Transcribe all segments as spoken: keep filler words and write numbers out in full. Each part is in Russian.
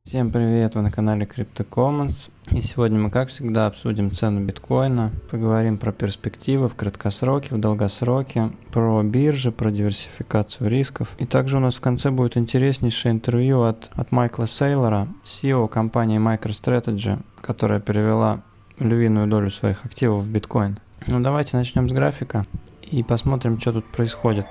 Всем привет, вы на канале CryptoCommons, и сегодня мы, как всегда, обсудим цену биткоина, поговорим про перспективы в краткосроке, в долгосроке, про биржи, про диверсификацию рисков. И также у нас в конце будет интереснейшее интервью от, от Майкла Сейлора, си и о компании MicroStrategy, которая перевела львиную долю своих активов в биткоин. Ну давайте начнем с графика и посмотрим, что тут происходит.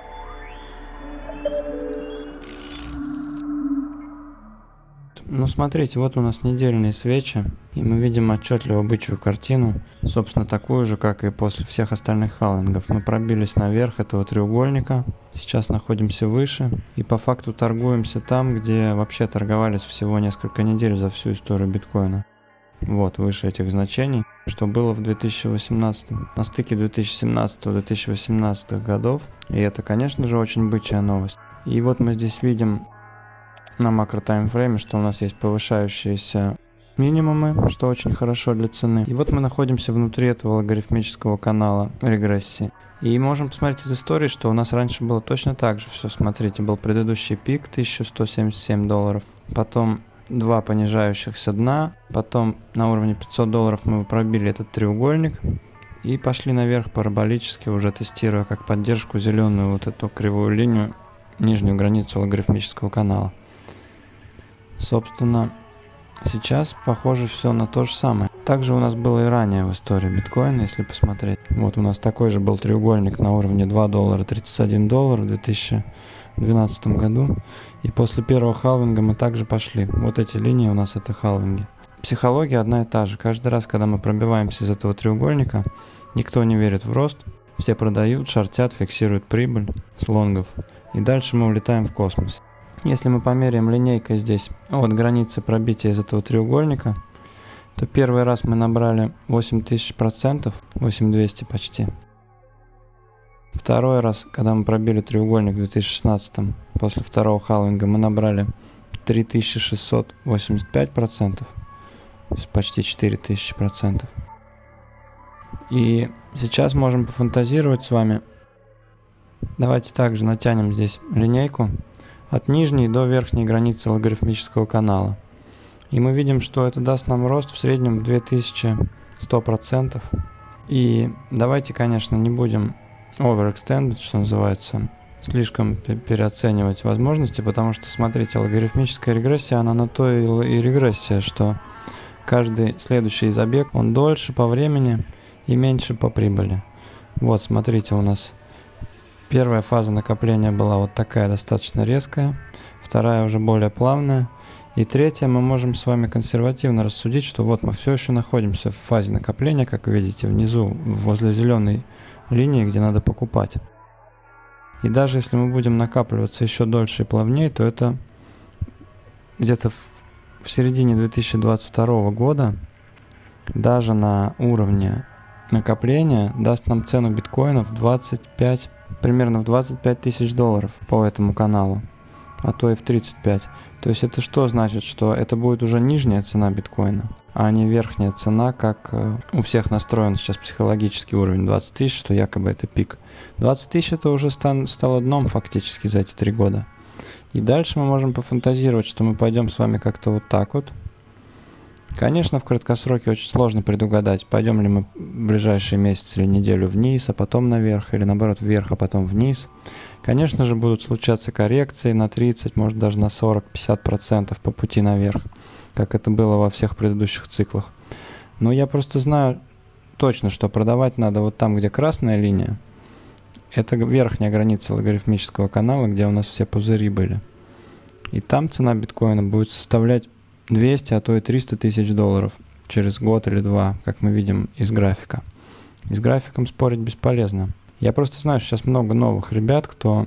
Ну смотрите, вот у нас недельные свечи, и мы видим отчетливо бычью картину, собственно такую же, как и после всех остальных халвингов. Мы пробились наверх этого треугольника, сейчас находимся выше, и по факту торгуемся там, где вообще торговались всего несколько недель за всю историю биткоина. Вот, выше этих значений, что было в две тысячи восемнадцатом, на стыке две тысячи семнадцатого — две тысячи восемнадцатого годов, и это, конечно же, очень бычья новость. И вот мы здесь видим на макро-таймфрейме, что у нас есть повышающиеся минимумы, что очень хорошо для цены. И вот мы находимся внутри этого логарифмического канала регрессии. И можем посмотреть из истории, что у нас раньше было точно так же все. Смотрите, был предыдущий пик тысяча сто семьдесят семь долларов, потом два понижающихся дна, потом на уровне пятьсот долларов мы пробили этот треугольник и пошли наверх параболически, уже тестируя как поддержку зеленую вот эту кривую линию, нижнюю границу логарифмического канала. Собственно, сейчас похоже все на то же самое. Также у нас было и ранее в истории биткоина, если посмотреть. Вот у нас такой же был треугольник на уровне два доллара тридцать один доллар в две тысячи двенадцатом году. И после первого халвинга мы также пошли. Вот эти линии у нас это халвинги. Психология одна и та же. Каждый раз, когда мы пробиваемся из этого треугольника, никто не верит в рост. Все продают, шортят, фиксируют прибыль с лонгов. И дальше мы улетаем в космос. Если мы померяем линейкой здесь от границы пробития из этого треугольника, то первый раз мы набрали восемь тысяч процентов, восемь тысяч двести почти. Второй раз, когда мы пробили треугольник в две тысячи шестнадцатом, после второго халвинга мы набрали три тысячи шестьсот восемьдесят пять процентов, то есть почти четыре тысячи процентов. И сейчас можем пофантазировать с вами. Давайте также натянем здесь линейку от нижней до верхней границы логарифмического канала. И мы видим, что это даст нам рост в среднем в две тысячи сто процентов. И давайте, конечно, не будем overextended, что называется, слишком переоценивать возможности, потому что, смотрите, логарифмическая регрессия, она на то и регрессия, что каждый следующий забег, он дольше по времени и меньше по прибыли. Вот, смотрите, у нас первая фаза накопления была вот такая, достаточно резкая, вторая уже более плавная, и третья мы можем с вами консервативно рассудить, что вот мы все еще находимся в фазе накопления, как вы видите, внизу, возле зеленой линии, где надо покупать. И даже если мы будем накапливаться еще дольше и плавнее, то это где-то в, в середине две тысячи двадцать второго года, даже на уровне накопления, даст нам цену биткоина в двадцать пять, примерно в двадцать пять тысяч долларов по этому каналу, а то и в тридцать пять. То есть это что значит? Что это будет уже нижняя цена биткоина, а не верхняя цена, как у всех настроен сейчас психологический уровень двадцать тысяч, что якобы это пик. двадцать тысяч это уже стан, стало дном фактически за эти три года. И дальше мы можем пофантазировать, что мы пойдем с вами как-то вот так вот. Конечно, в краткосроке очень сложно предугадать, пойдем ли мы в ближайшие месяцы или неделю вниз, а потом наверх, или наоборот вверх, а потом вниз. Конечно же, будут случаться коррекции на тридцать, может даже на сорок-пятьдесят процентов по пути наверх, как это было во всех предыдущих циклах. Но я просто знаю точно, что продавать надо вот там, где красная линия. Это верхняя граница логарифмического канала, где у нас все пузыри были. И там цена биткоина будет составлять двести, а то и триста тысяч долларов через год или два, как мы видим из графика. И с графиком спорить бесполезно. Я просто знаю, что сейчас много новых ребят, кто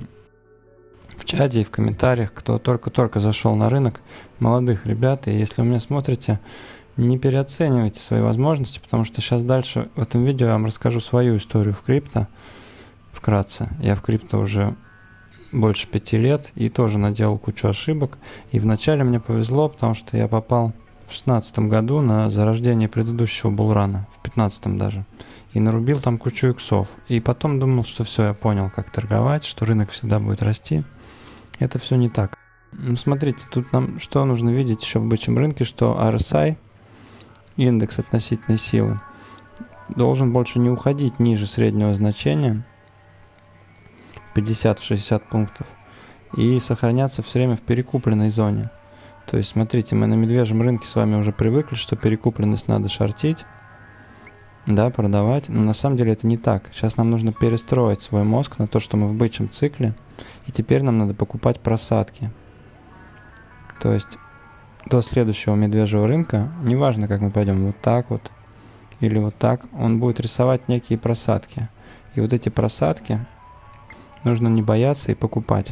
в чате и в комментариях, кто только-только зашел на рынок, молодых ребят. И если вы меня смотрите, не переоценивайте свои возможности, потому что сейчас дальше в этом видео я вам расскажу свою историю в крипто вкратце. Я в крипто уже больше пяти лет и тоже наделал кучу ошибок. И вначале мне повезло, потому что я попал в шестнадцатом году на зарождение предыдущего булрана, в пятнадцатом даже, и нарубил там кучу иксов. И потом думал, что все, я понял, как торговать, что рынок всегда будет расти. Это все не так. Ну, смотрите, тут нам что нужно видеть еще в бычьем рынке, что ар эс ай, индекс относительной силы, должен больше не уходить ниже среднего значения пятьдесят-шестьдесят пунктов и сохраняться все время в перекупленной зоне. То есть, смотрите, мы на медвежьем рынке с вами уже привыкли, что перекупленность надо шортить, да, продавать, но на самом деле это не так. Сейчас нам нужно перестроить свой мозг на то, что мы в бычьем цикле, и теперь нам надо покупать просадки. То есть до следующего медвежьего рынка, неважно, как мы пойдем, вот так вот или вот так, он будет рисовать некие просадки. И вот эти просадки нужно не бояться и покупать.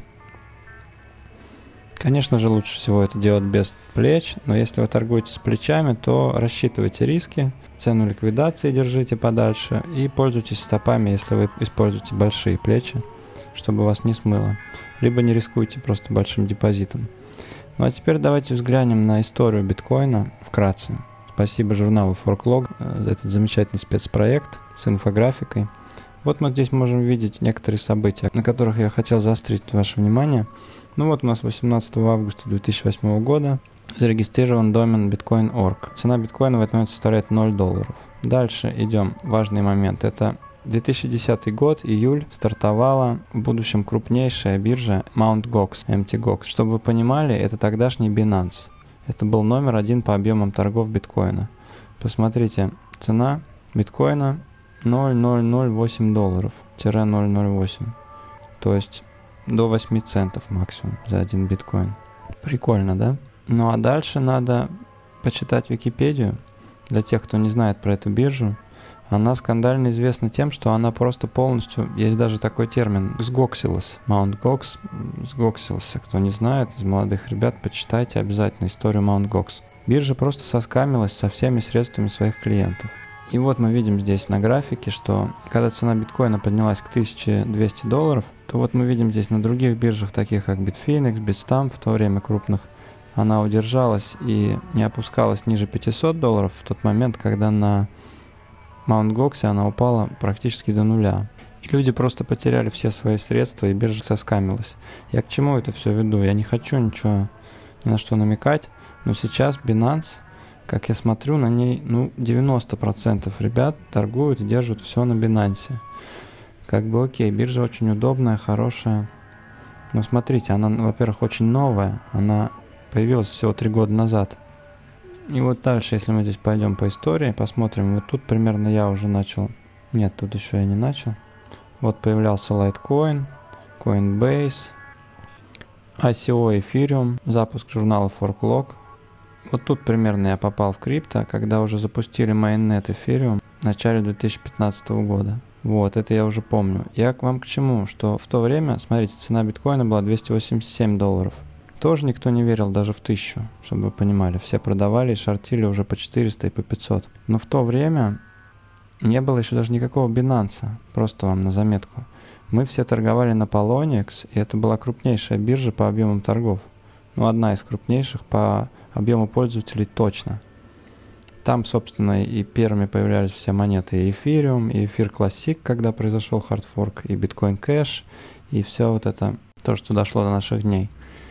Конечно же, лучше всего это делать без плеч, но если вы торгуете с плечами, то рассчитывайте риски, цену ликвидации держите подальше и пользуйтесь стопами, если вы используете большие плечи, чтобы вас не смыло. Либо не рискуйте просто большим депозитом. Ну а теперь давайте взглянем на историю биткоина вкратце. Спасибо журналу ForkLog за этот замечательный спецпроект с инфографикой. Вот мы здесь можем видеть некоторые события, на которых я хотел заострить ваше внимание. Ну вот у нас восемнадцатого августа две тысячи восьмого года зарегистрирован домен bitcoin точка орг. Цена биткоина в этот момент составляет ноль долларов. Дальше идем. Важный момент. Это две тысячи десятый год, июль, стартовала в будущем крупнейшая биржа Mt. Gox, эм ти Gox. Чтобы вы понимали, это тогдашний Binance. Это был номер один по объемам торгов биткоина. Посмотрите, цена биткоина ноль целых ноль ноль восемь долларов, ноль ноль восемь. То есть до восьми центов максимум за один биткоин. Прикольно, да? Ну а дальше надо почитать Википедию. Для тех, кто не знает про эту биржу, она скандально известна тем, что она просто полностью, есть даже такой термин, сгоксилась. Mt. Gox сгоксился. Кто не знает, из молодых ребят, почитайте обязательно историю Mt. Gox. Биржа просто соскамилась со всеми средствами своих клиентов. И вот мы видим здесь на графике, что когда цена биткоина поднялась к тысяче двухстам долларов, то вот мы видим здесь на других биржах, таких как Bitfinex, Bitstamp, в то время крупных, она удержалась и не опускалась ниже пятисот долларов в тот момент, когда на Mt. Gox она упала практически до нуля. И люди просто потеряли все свои средства, и биржа соскамилась. Я к чему это все веду? Я не хочу ничего, ни на что намекать, но сейчас Binance, как я смотрю, на ней, ну, девяносто процентов ребят торгуют и держат все на Binance. Как бы окей, биржа очень удобная, хорошая. Но смотрите, она, во-первых, очень новая. Она появилась всего три года назад. И вот дальше, если мы здесь пойдем по истории, посмотрим. Вот тут примерно я уже начал. Нет, тут еще я не начал. Вот появлялся Litecoin, Coinbase, ай си о Ethereum, запуск журнала ForkLog. Вот тут примерно я попал в крипто, когда уже запустили майннет Ethereum в начале две тысячи пятнадцатого года. Вот, это я уже помню. Я к вам к чему? Что в то время, смотрите, цена биткоина была двести восемьдесят семь долларов. Тоже никто не верил даже в тысячу, чтобы вы понимали. Все продавали и шортили уже по четыреста и по пятьсот. Но в то время не было еще даже никакого Binance. Просто вам на заметку. Мы все торговали на Poloniex, и это была крупнейшая биржа по объемам торгов. Ну, одна из крупнейших по объему пользователей точно. Там, собственно, и первыми появлялись все монеты и Ethereum, и Ether Classic, когда произошел хардфорк, и Bitcoin Cash, и все вот это, то, что дошло до наших дней.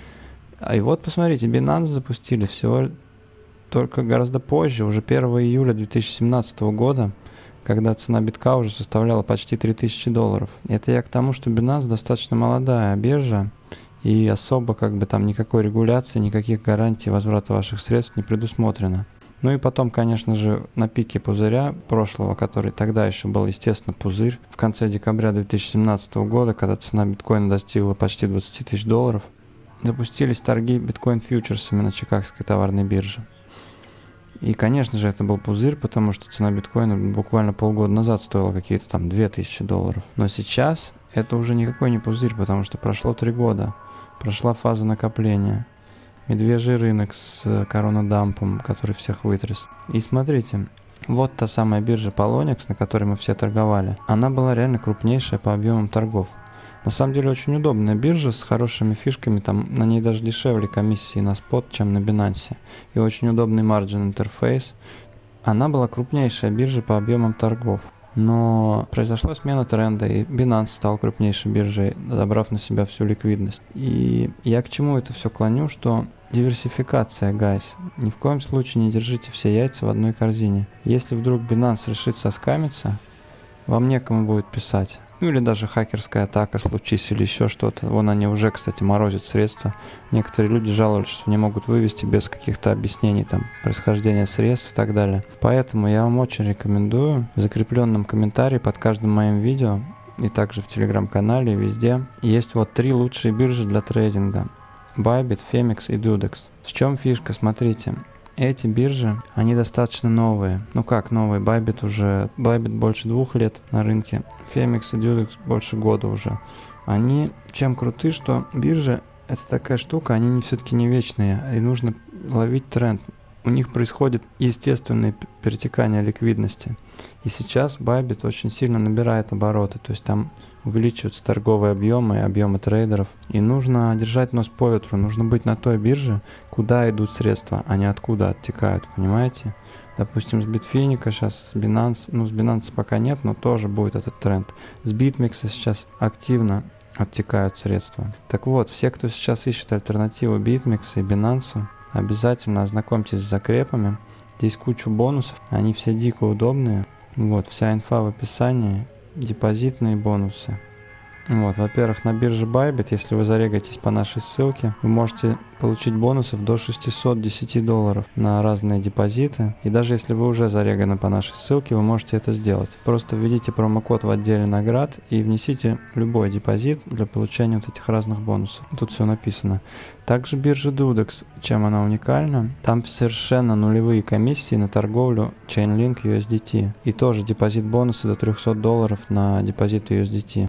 А и вот, посмотрите, Binance запустили всего только гораздо позже, уже первого июля две тысячи семнадцатого года, когда цена битка уже составляла почти три тысячи долларов. Это я к тому, что Binance достаточно молодая биржа, и особо как бы там никакой регуляции, никаких гарантий возврата ваших средств не предусмотрено. Ну и потом, конечно же, на пике пузыря прошлого, который тогда еще был, естественно, пузырь, в конце декабря две тысячи семнадцатого года, когда цена биткоина достигла почти двадцати тысяч долларов, запустились торги биткоин-фьючерсами на Чикагской товарной бирже. И, конечно же, это был пузырь, потому что цена биткоина буквально полгода назад стоила какие-то там две тысячи долларов. Но сейчас это уже никакой не пузырь, потому что прошло три года. Прошла фаза накопления. Медвежий рынок с коронадампом, который всех вытряс. И смотрите, вот та самая биржа Poloniex, на которой мы все торговали. Она была реально крупнейшая по объемам торгов. На самом деле очень удобная биржа с хорошими фишками, там на ней даже дешевле комиссии на спот, чем на Binance. И очень удобный margin интерфейс. Она была крупнейшая биржа по объемам торгов. Но произошла смена тренда, и Binance стал крупнейшей биржей, забрав на себя всю ликвидность. И я к чему это все клоню, что диверсификация, гайс. Ни в коем случае не держите все яйца в одной корзине. Если вдруг Binance решит соскамиться, вам некому будет писать. Ну или даже хакерская атака случись или еще что-то. Вон они уже, кстати, морозят средства. Некоторые люди жаловались, что не могут вывести без каких-то объяснений там происхождения средств и так далее. Поэтому я вам очень рекомендую в закрепленном комментарии под каждым моим видео и также в телеграм-канале и везде есть вот три лучшие биржи для трейдинга. Bybit, Phemex и Dudex. В чем фишка? Смотрите. Эти биржи, они достаточно новые. Ну как новые? Bybit уже, Bybit больше двух лет на рынке. Phemex и Dudex больше года уже. Они чем круты, что биржи это такая штука, они не, все-таки не вечные. И нужно ловить тренд. У них происходит естественное перетекание ликвидности. И сейчас Bybit очень сильно набирает обороты. То есть там увеличиваются торговые объемы и объемы трейдеров. И нужно держать нос по ветру. Нужно быть на той бирже, куда идут средства, а не откуда оттекают. Понимаете? Допустим, с Bitfinex сейчас, с Binance, ну с Binance пока нет, но тоже будет этот тренд. С BitMEX сейчас активно оттекают средства. Так вот, все, кто сейчас ищет альтернативу BitMEX и Binance, обязательно ознакомьтесь с закрепами. Здесь кучу бонусов, они все дико удобные. Вот, вся инфа в описании, депозитные бонусы. Вот, во-первых, на бирже Bybit, если вы зарегаетесь по нашей ссылке, вы можете получить бонусов до шестисот десяти долларов на разные депозиты. И даже если вы уже зареганы по нашей ссылке, вы можете это сделать. Просто введите промокод в отделе наград и внесите любой депозит для получения вот этих разных бонусов. Тут все написано. Также биржа Dudex, чем она уникальна, там совершенно нулевые комиссии на торговлю Chainlink ю эс ди ти. И тоже депозит бонуса до трехсот долларов на депозит ю эс ди ти.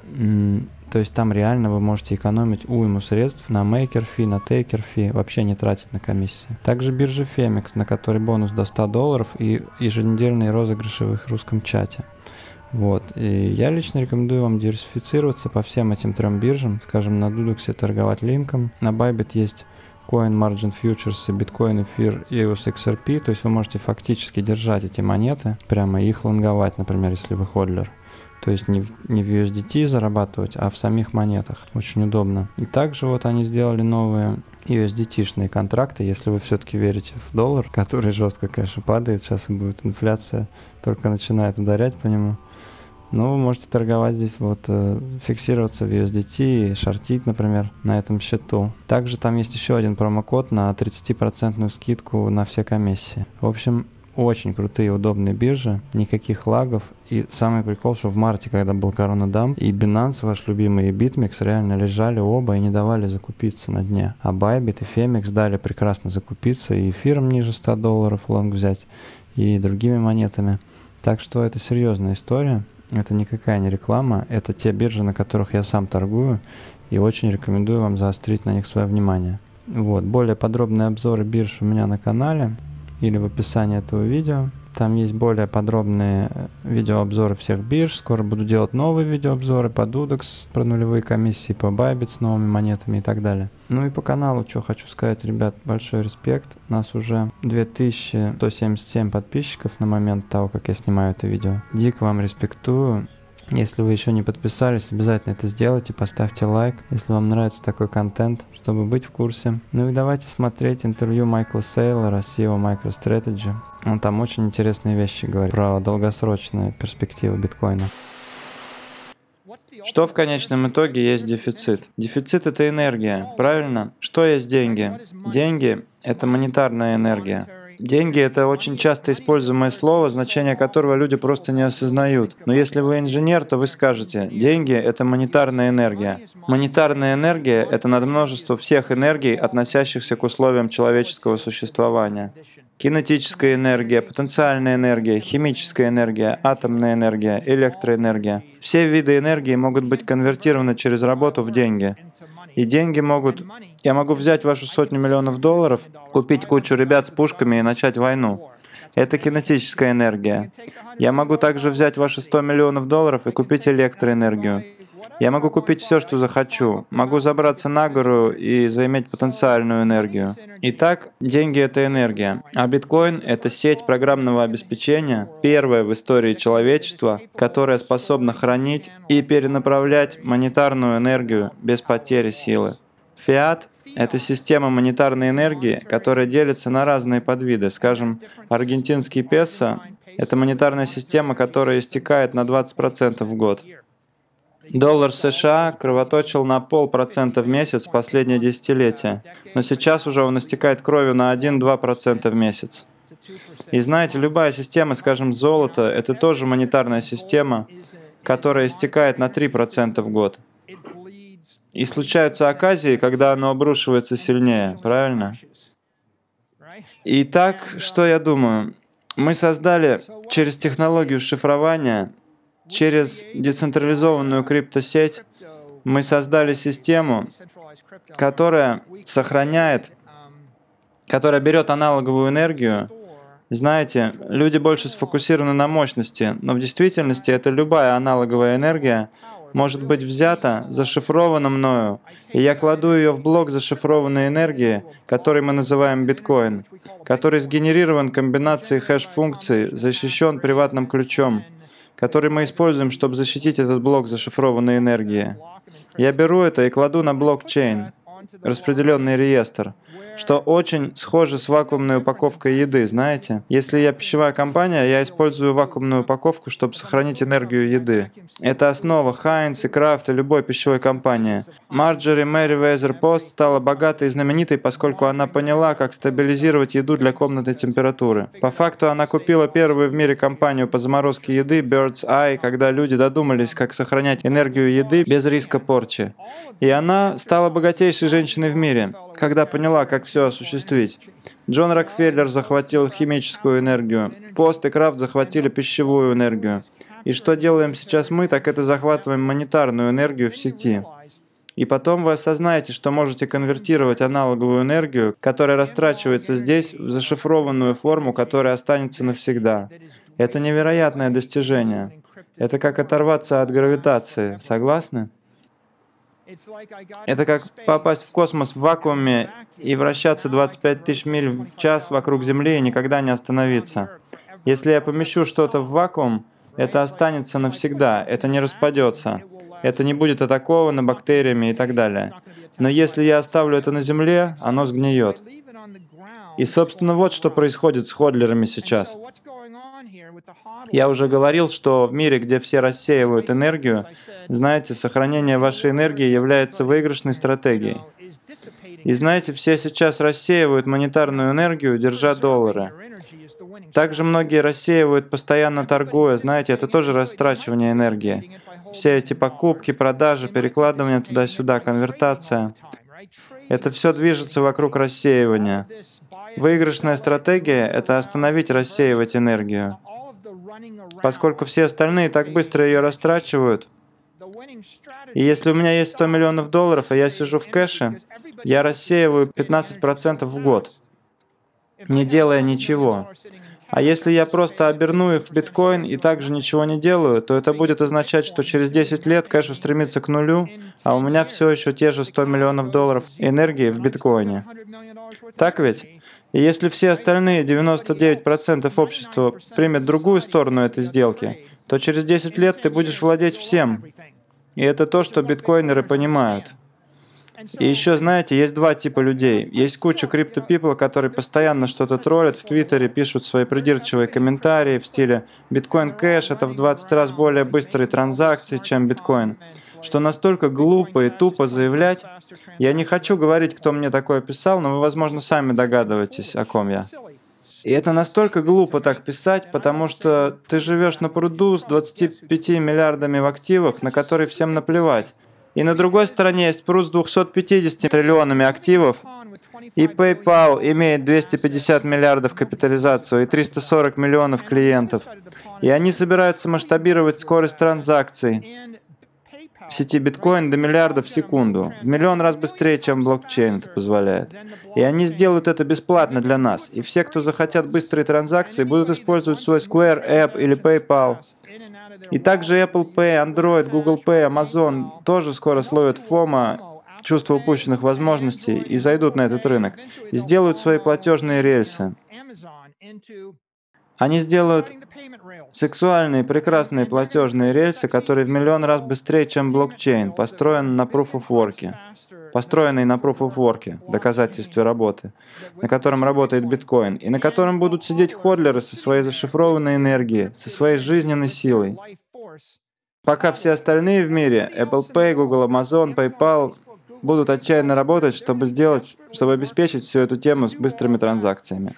То есть там реально вы можете экономить уйму средств на maker fee, на taker fee, вообще не тратить на комиссии. Также биржа Phemex, на которой бонус до ста долларов и еженедельные розыгрыши в их русском чате. Вот. И я лично рекомендую вам диверсифицироваться по всем этим трем биржам. Скажем, на Dudex торговать линком. На Bybit есть Coin Margin Futures, и Bitcoin, Эфир и и ю эс икс ар пи. То есть вы можете фактически держать эти монеты, прямо их лонговать, например, если вы ходлер. То есть не в, не в ю эс ди ти зарабатывать, а в самих монетах. Очень удобно. И также вот они сделали новые ю эс ди ти-шные контракты, если вы все-таки верите в доллар, который жестко, конечно, падает. Сейчас и будет инфляция, только начинает ударять по нему. Но вы можете торговать здесь, вот, э, фиксироваться в ю эс ди ти и шортить, например, на этом счету. Также там есть еще один промокод на тридцатипроцентную скидку на все комиссии. В общем, очень крутые, удобные биржи, никаких лагов. И самый прикол, что в марте, когда был коронадамп, и Binance, ваш любимый, и BitMEX реально лежали оба и не давали закупиться на дне. А Bybit и Phemex дали прекрасно закупиться, и эфиром ниже ста долларов лонг взять, и другими монетами. Так что это серьезная история. Это никакая не реклама, это те биржи, на которых я сам торгую, и очень рекомендую вам заострить на них свое внимание. Вот, более подробные обзоры бирж у меня на канале или в описании этого видео. Там есть более подробные видеообзоры всех бирж. Скоро буду делать новые видеообзоры по Dudex, про нулевые комиссии, по Bybit с новыми монетами и так далее. Ну и по каналу, что хочу сказать, ребят, большой респект. У нас уже две тысячи сто семьдесят семь подписчиков на момент того, как я снимаю это видео. Дико вам респектую. Если вы еще не подписались, обязательно это сделайте, поставьте лайк, если вам нравится такой контент, чтобы быть в курсе. Ну и давайте смотреть интервью Майкла Сейлора, си и о MicroStrategy. Он там очень интересные вещи говорит про долгосрочные перспективы биткоина. Что в конечном итоге есть дефицит? Дефицит — это энергия, правильно? Что есть деньги? Деньги — это монетарная энергия. Деньги — это очень часто используемое слово, значение которого люди просто не осознают. Но если вы инженер, то вы скажете: деньги — это монетарная энергия. Монетарная энергия — это надмножество всех энергий, относящихся к условиям человеческого существования. Кинетическая энергия, потенциальная энергия, химическая энергия, атомная энергия, электроэнергия. Все виды энергии могут быть конвертированы через работу в деньги. И деньги могут... Я могу взять вашу сотню миллионов долларов, купить кучу ребят с пушками и начать войну. Это кинетическая энергия. Я могу также взять ваши сто миллионов долларов и купить электроэнергию. Я могу купить все, что захочу. Могу забраться на гору и заиметь потенциальную энергию. Итак, деньги — это энергия. А биткоин — это сеть программного обеспечения, первая в истории человечества, которая способна хранить и перенаправлять монетарную энергию без потери силы. Фиат — это система монетарной энергии, которая делится на разные подвиды. Скажем, аргентинский песо — это монетарная система, которая истекает на двадцать процентов в год. Доллар США кровоточил на полпроцента в месяц последнее десятилетие, но сейчас уже он истекает кровью на один-два процента в месяц. И знаете, любая система, скажем, золото, это тоже монетарная система, которая истекает на три процента в год. И случаются оказии, когда оно обрушивается сильнее, правильно? Итак, что я думаю? Мы создали через технологию шифрования, через децентрализованную криптосеть, мы создали систему, которая сохраняет, которая берет аналоговую энергию. Знаете, люди больше сфокусированы на мощности, но в действительности это любая аналоговая энергия может быть взята, зашифрована мною, и я кладу ее в блок зашифрованной энергии, который мы называем биткоин, который сгенерирован комбинацией хэш-функций, защищен приватным ключом, который мы используем, чтобы защитить этот блок зашифрованной энергии. Я беру это и кладу на блокчейн, распределенный реестр, что очень схоже с вакуумной упаковкой еды, знаете? Если я пищевая компания, я использую вакуумную упаковку, чтобы сохранить энергию еды. Это основа Хайнс и Крафт и любой пищевой компании. Марджори Мерриуэзер Пост стала богатой и знаменитой, поскольку она поняла, как стабилизировать еду для комнатной температуры. По факту она купила первую в мире компанию по заморозке еды Bird's Eye, когда люди додумались, как сохранять энергию еды без риска порчи. И она стала богатейшей женщиной в мире, когда поняла, как все осуществить. Джон Рокфеллер захватил химическую энергию, Пост и Крафт захватили пищевую энергию. И что делаем сейчас мы, так это захватываем монетарную энергию в сети. И потом вы осознаете, что можете конвертировать аналоговую энергию, которая растрачивается здесь, в зашифрованную форму, которая останется навсегда. Это невероятное достижение. Это как оторваться от гравитации. Согласны? Это как попасть в космос в вакууме и вращаться двадцать пять тысяч миль в час вокруг Земли и никогда не остановиться. Если я помещу что-то в вакуум, это останется навсегда, это не распадется, это не будет атаковано бактериями и так далее. Но если я оставлю это на Земле, оно сгниет. И, собственно, вот что происходит с ходлерами сейчас. Я уже говорил, что в мире, где все рассеивают энергию, знаете, сохранение вашей энергии является выигрышной стратегией. И знаете, все сейчас рассеивают монетарную энергию, держа доллары. Также многие рассеивают, постоянно торгуя. Знаете, это тоже растрачивание энергии. Все эти покупки, продажи, перекладывание туда-сюда, конвертация. Это все движется вокруг рассеивания. Выигрышная стратегия — это остановить рассеивать энергию. Поскольку все остальные так быстро ее растрачивают, и если у меня есть сто миллионов долларов, и я сижу в кэше, я рассеиваю пятнадцать процентов в год, не делая ничего. А если я просто оберну их в биткоин и также ничего не делаю, то это будет означать, что через десять лет кэш устремится к нулю, а у меня все еще те же сто миллионов долларов энергии в биткоине. Так ведь? И если все остальные девяносто девять процентов общества примет другую сторону этой сделки, то через десять лет ты будешь владеть всем. И это то, что биткоинеры понимают. И еще, знаете, есть два типа людей. Есть куча крипто-пипл, которые постоянно что-то троллят в Твиттере, пишут свои придирчивые комментарии в стиле «Биткоин кэш — это в двадцать раз более быстрые транзакции, чем биткоин», что настолько глупо и тупо заявлять. Я не хочу говорить, кто мне такое писал, но вы, возможно, сами догадываетесь, о ком я. И это настолько глупо так писать, потому что ты живешь на пруду с двадцатью пятью миллиардами в активах, на которые всем наплевать. И на другой стороне есть пруд с двумястами пятьюдесятью триллионами активов, и PayPal имеет двести пятьдесят миллиардов капитализацию и триста сорок миллионов клиентов. И они собираются масштабировать скорость транзакций. в сети биткоин до миллиарда в секунду, в миллион раз быстрее, чем блокчейн это позволяет. И они сделают это бесплатно для нас. И все, кто захотят быстрые транзакции, будут использовать свой Square App или PayPal. И также Apple Pay, Android, Google Pay, Amazon тоже скоро словят фома, чувство упущенных возможностей, и зайдут на этот рынок, и сделают свои платежные рельсы. Они сделают сексуальные, прекрасные платежные рельсы, которые в миллион раз быстрее, чем блокчейн, построен на Proof of Work, построенный на Proof of Work, доказательстве работы, на котором работает биткоин, и на котором будут сидеть ходлеры со своей зашифрованной энергией, со своей жизненной силой. Пока все остальные в мире, Apple Pay, Google, Amazon, PayPal, будут отчаянно работать, чтобы сделать, чтобы обеспечить всю эту тему с быстрыми транзакциями.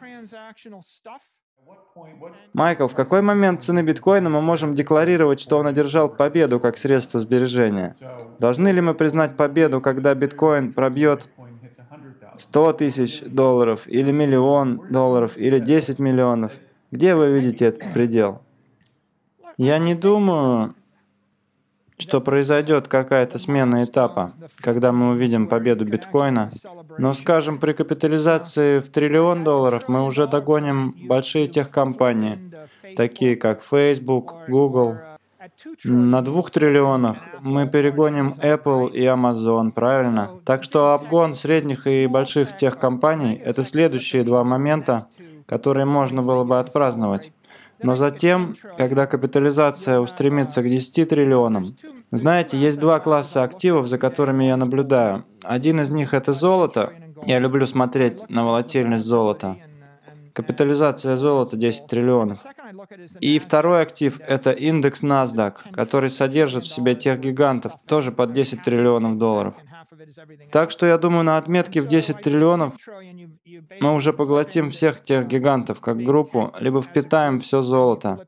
Майкл, в какой момент цены биткоина мы можем декларировать, что он одержал победу как средство сбережения? Должны ли мы признать победу, когда биткоин пробьет сто тысяч долларов, или миллион долларов, или десять миллионов? Где вы видите этот предел? Я не думаю, что произойдет какая-то смена этапа, когда мы увидим победу биткоина. Но, скажем, при капитализации в триллион долларов мы уже догоним большие техкомпании, такие как Facebook, Google. На двух триллионах мы перегоним Apple и Amazon, правильно? Так что обгон средних и больших техкомпаний — это следующие два момента, которые можно было бы отпраздновать. Но затем, когда капитализация устремится к десяти триллионам, знаете, есть два класса активов, за которыми я наблюдаю. Один из них — это золото. Я люблю смотреть на волатильность золота. Капитализация золота десять триллионов. И второй актив — это индекс NASDAQ, который содержит в себе тех гигантов, тоже под десять триллионов долларов. Так что я думаю, на отметке в десять триллионов мы уже поглотим всех тех гигантов как группу, либо впитаем все золото.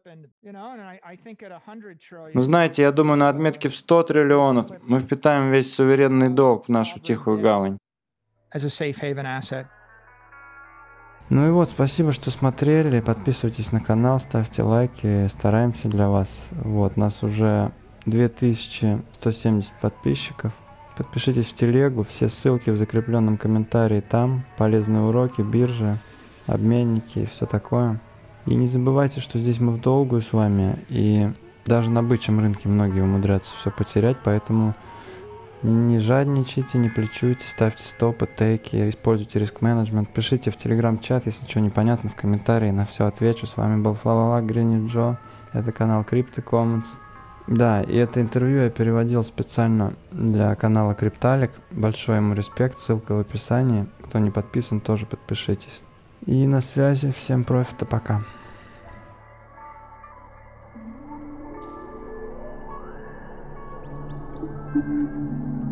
Но знаете, я думаю, на отметке в сто триллионов мы впитаем весь суверенный долг в нашу тихую гавань. Ну и вот, спасибо, что смотрели. Подписывайтесь на канал, ставьте лайки. Стараемся для вас. Вот, нас уже две тысячи сто семьдесят подписчиков. Подпишитесь в телегу, все ссылки в закрепленном комментарии там, полезные уроки, биржи, обменники и все такое. И не забывайте, что здесь мы в долгую с вами, и даже на бычьем рынке многие умудряются все потерять, поэтому не жадничайте, не плечуйте, ставьте стопы, тейки, используйте риск-менеджмент, пишите в телеграм-чат, если что непонятно, в комментарии, на все отвечу. С вами был Флалала Гринни Джо, это канал Crypto Commons. Да, и это интервью я переводил специально для канала Крипталик. Большой ему респект, ссылка в описании. Кто не подписан, тоже подпишитесь. И на связи, всем профита, пока. Thank you.